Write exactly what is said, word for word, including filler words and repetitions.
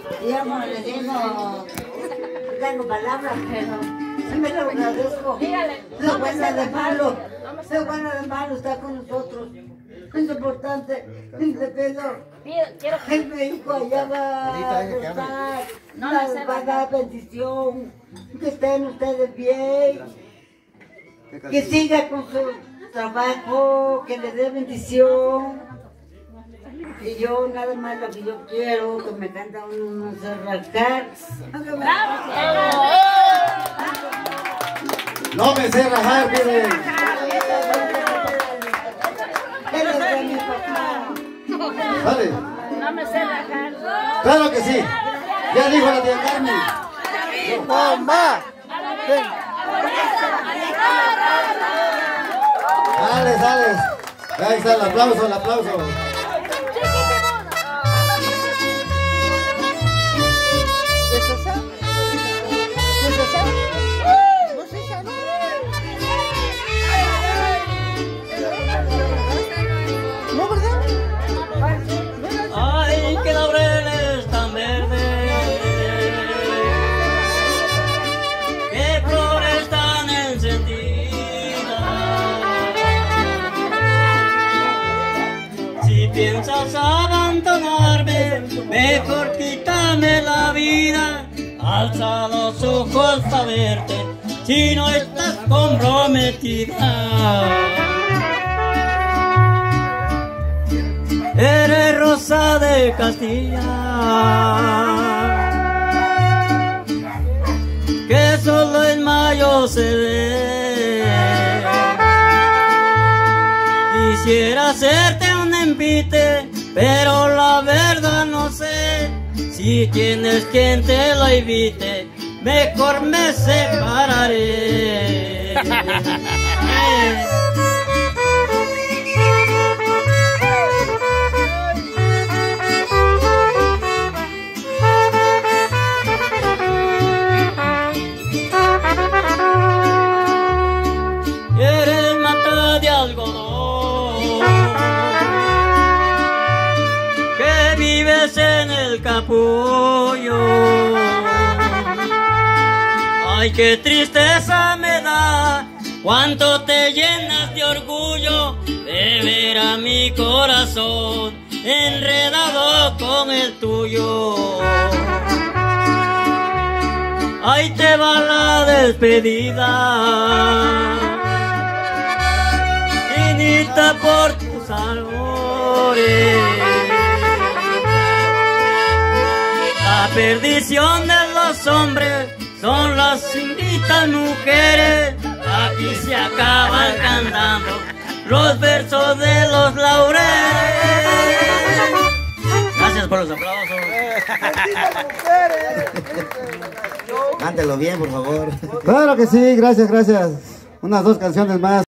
Yo no le digo, no tengo palabras, pero sí me lo agradezco. Soy buena de malo, soy buena de malo, está con nosotros. Es importante, le pido. El médico allá va a estar, va a dar bendición, que estén ustedes bien, que siga con su trabajo, que le dé bendición. Y yo nada más lo que yo quiero, que me canta unos arrancar. No me sé rajar, miren. Eres de mi papá. Dale. No me sé rajar. Claro que sí. Ya dijo la tía Carmen. ¡Bomba! Dale, dale. Ahí está el aplauso, el aplauso. Ay, qué laureles tan verdes, qué flores tan encendidas. Si piensas abandonarme, mejor quítame la vida. Alza los ojos para verte, si no estás comprometida. Eres rosa de Castilla, que solo en mayo se ve. Quisiera hacerte un envite, pero la verdad no sé si tienes quien te lo invite. Mejor me separaré. Eres mata de algodón, que vives en el capullo. Ay, qué tristeza me da cuánto te llenas de orgullo de ver a mi corazón enredado con el tuyo. Ahí te va la despedida, Inita, por tus albores. La perdición de los hombres son las inditas mujeres. Aquí se acaban cantando los versos de los laureles. Gracias por los aplausos. Cántelo bien, por favor. Claro que sí, gracias, gracias. Unas dos canciones más.